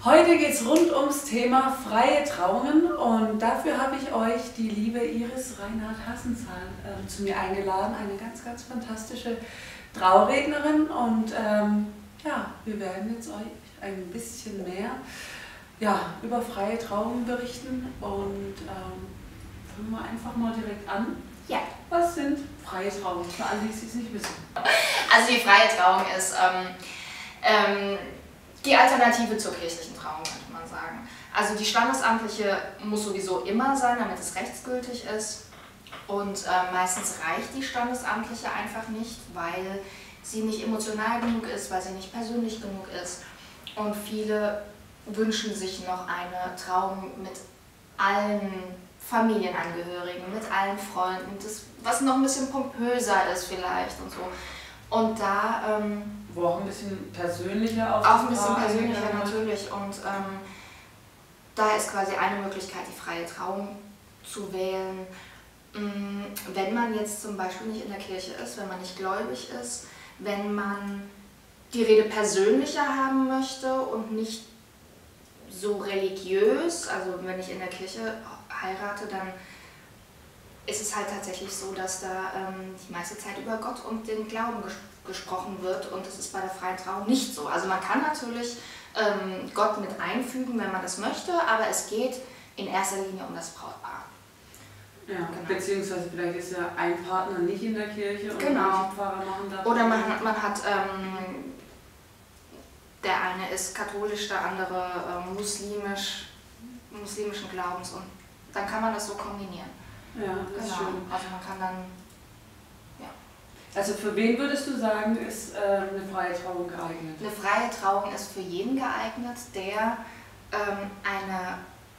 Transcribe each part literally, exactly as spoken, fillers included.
Heute geht es rund ums Thema freie Trauungen und dafür habe ich euch die liebe Iris Reinhardt-Hassenzahl äh, zu mir eingeladen, eine ganz, ganz fantastische Traurednerin und ähm, ja, wir werden jetzt euch ein bisschen mehr ja, über freie Trauungen berichten und ähm, fangen wir einfach mal direkt an. Ja. Was sind freie Trauungen, für alle, die es nicht wissen? Also die freie Trauung ist ähm, ähm, die Alternative zur kirchlichen Trauung, könnte man sagen. Also die standesamtliche muss sowieso immer sein, damit es rechtsgültig ist. Und äh, meistens reicht die standesamtliche einfach nicht, weil sie nicht emotional genug ist, weil sie nicht persönlich genug ist. Und viele wünschen sich noch eine Trauung mit allen Familienangehörigen, mit allen Freunden, das, was noch ein bisschen pompöser ist vielleicht und so. Und da... Ähm, Wo auch ein bisschen persönlicher auch. Auch ein bisschen persönlicher natürlich. Und ähm, da ist quasi eine Möglichkeit, die freie Trauung zu wählen. Ähm, wenn man jetzt zum Beispiel nicht in der Kirche ist, wenn man nicht gläubig ist, wenn man die Rede persönlicher haben möchte und nicht so religiös, also wenn ich in der Kirche heirate, dann ist es halt tatsächlich so, dass da ähm, die meiste Zeit über Gott und den Glauben ges gesprochen wird und das ist bei der freien Trauung nicht so. Also man kann natürlich ähm, Gott mit einfügen, wenn man das möchte, aber es geht in erster Linie um das Brautpaar. Ja, genau. Beziehungsweise vielleicht ist ja ein Partner nicht in der Kirche und genau. die Pfarrer machen das. Oder man hat, man hat ähm, der eine ist katholisch, der andere äh, muslimisch, muslimischen Glaubens und dann kann man das so kombinieren. Ja, das genau. ist schön. Also man kann dann, ja. Also für wen würdest du sagen, ist äh, eine freie Trauung geeignet? Eine freie Trauung ist für jeden geeignet, der ähm, eine,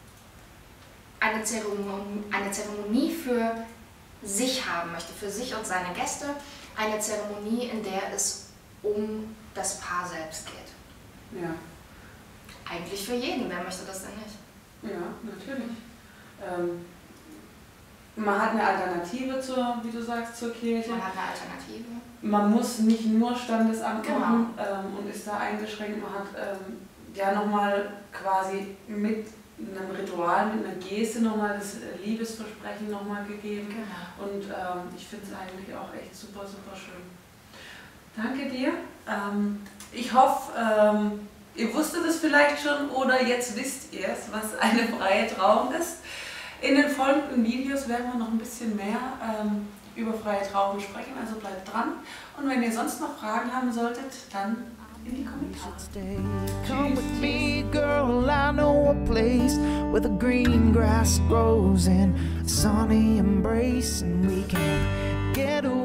eine, Zeremonie, eine Zeremonie für sich haben möchte, für sich und seine Gäste. Eine Zeremonie, in der es um das Paar selbst geht. Ja. Eigentlich für jeden, wer möchte das denn nicht? Ja, natürlich. Ähm, Man hat eine Alternative zur, wie du sagst, zur Kirche. Man hat eine Alternative. Man muss nicht nur Standesamt genau. machen ähm, und ist da eingeschränkt. Man hat ähm, ja nochmal quasi mit einem Ritual, mit einer Geste nochmal das Liebesversprechen nochmal gegeben. Genau. Und ähm, ich finde es eigentlich auch echt super, super schön. Danke dir. Ähm, ich hoffe, ähm, ihr wusstet es vielleicht schon oder jetzt wisst ihr es, was eine freie Trauung ist. In den folgenden Videos werden wir noch ein bisschen mehr ähm, über freie Trauung sprechen, also bleibt dran. Und wenn ihr sonst noch Fragen haben solltet, dann in die Kommentare. Come with me, girl, I know a place where the green grass grows in a sunny embrace and we can get away.